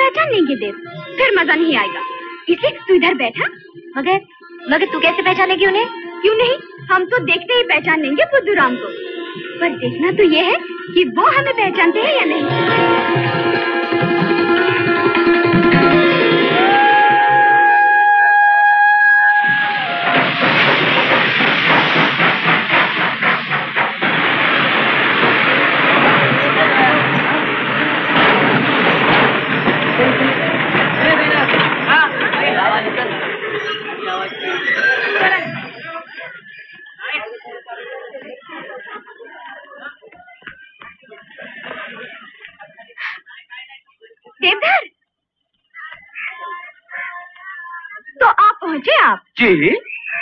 पहचान लेंगे देव, फिर मजा नहीं आएगा। इसलिए तू इधर बैठा। मगर तू कैसे पहचानेगी उन्हें? क्यों नहीं, हम तो देखते ही पहचान लेंगे बुद्धूराम को। पर देखना तो ये है कि वो हमें पहचानते हैं या नहीं। देवधर, तो आप पहुंचे आप? जी।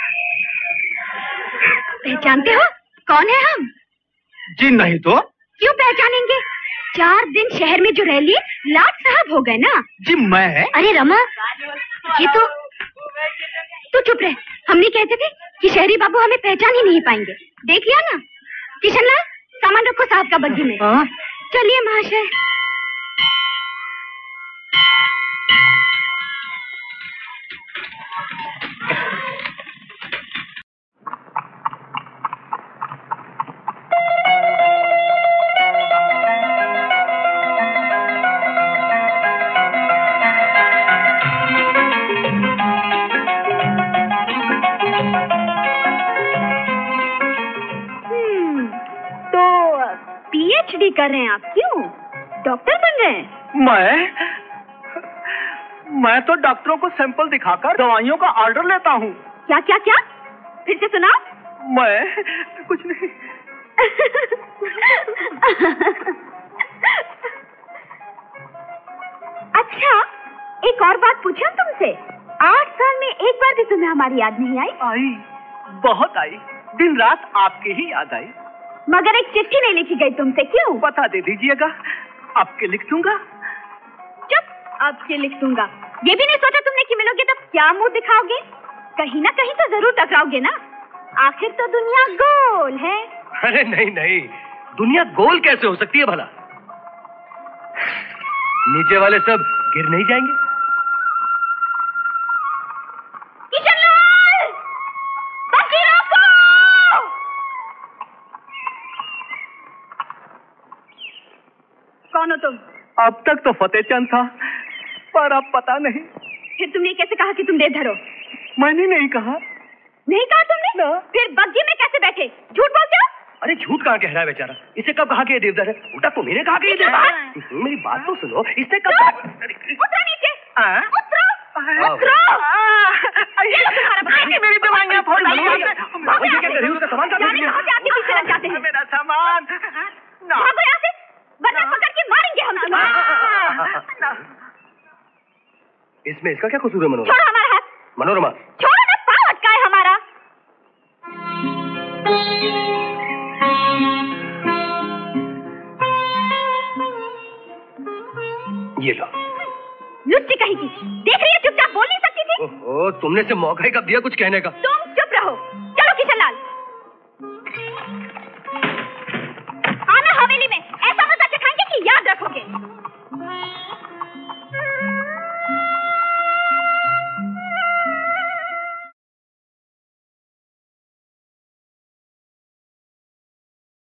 पहचानते हो कौन है हम? जी नहीं तो। क्यों पहचानेंगे? 4 दिन शहर में जो रह लिए लाट साहब हो गए ना। जी मैं। अरे रमा, ये तो तू चुप रह। हमने कहते थे कि शहरी बाबू हमें पहचान ही नहीं पाएंगे। देख लिया ना। किशनलाल, सामान रखो साहब का बग्घी में। चलिए महाशय। पीएचडी कर रहे हैं आप? क्यों, डॉक्टर बन रहे हैं? मैं तो डॉक्टरों को सैंपल दिखाकर दवाइयों का ऑर्डर लेता हूँ। क्या क्या क्या? फिर से सुना। मैं कुछ नहीं। अच्छा, एक और बात पूछूं तुमसे? 8 साल में एक बार भी तुम्हें हमारी याद नहीं आई? आई, बहुत आई। दिन रात आपकी ही याद आई। मगर एक चिट्ठी नहीं लिखी गई तुमसे, क्यों? बता दे दीजिएगा, आपके लिख दूंगा। चुप, आपके लिख दूंगा। ये भी नहीं सोचा तुमने कि मिलोगे तब क्या मुंह दिखाओगे? कहीं ना कहीं तो जरूर टकराओगे ना। आखिर तो दुनिया गोल है। अरे नहीं नहीं, दुनिया गोल कैसे हो सकती है भला? नीचे वाले सब गिर नहीं जाएंगे? किशनलाल, बग्घी रोको! कौन हो तुम? अब तक तो फतेहचंद था, पर अब पता नहीं। फिर तुमने कैसे कहा कि तुम देवधर हो? मैंने नहीं कहा। नहीं कहा तुमने? ना। फिर बग्घी में कैसे बैठे? झूठ बोलते हो? अरे झूठ कहाँ कह रहा है बेचारा? इसे कब कहा कि ये देवधर है? उल्टा तो मैंने कहा कि ये देवधर। मेरी बात तो सुनो, इसने कब कहा? उतरो नीचे। उतरो। ये तुम्हारा बताइए, मेरी दवाइयाँ फोड़ दी। ये क्या कर रही हो? उसका सामान कहाँ है? आगे पीछे लग जाते हैं। मेरा सामान। भागो यहाँ से, वरना पकड़ के मारेंगे हम तुम्हें। इसमें इसका क्या कसूर है मनोरमा? छोड़ो हमारा हाथ। मनोरमा, छोड़ो ना, पाँव अटका है हमारा। ये लो। लुच्ची कहीं की, देख रही है चुपचाप बोल नहीं सकती थी? ओहो, तुमने से मौका ही कब दिया कुछ कहने का? तुम